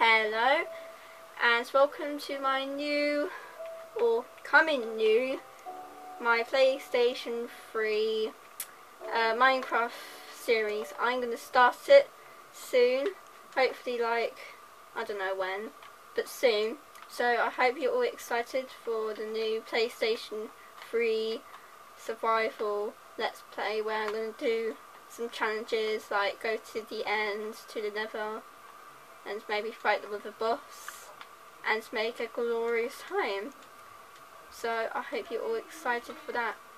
Hello and welcome to my new, or coming new, my PlayStation 3 Minecraft series. I'm going to start it soon, hopefully like, I don't know when, but soon. So I hope you're all excited for the new PlayStation 3 survival Let's Play, where I'm going to do some challenges like go to the end, to the nether, and maybe fight with a boss and make a glorious time. So I hope you're all excited for that.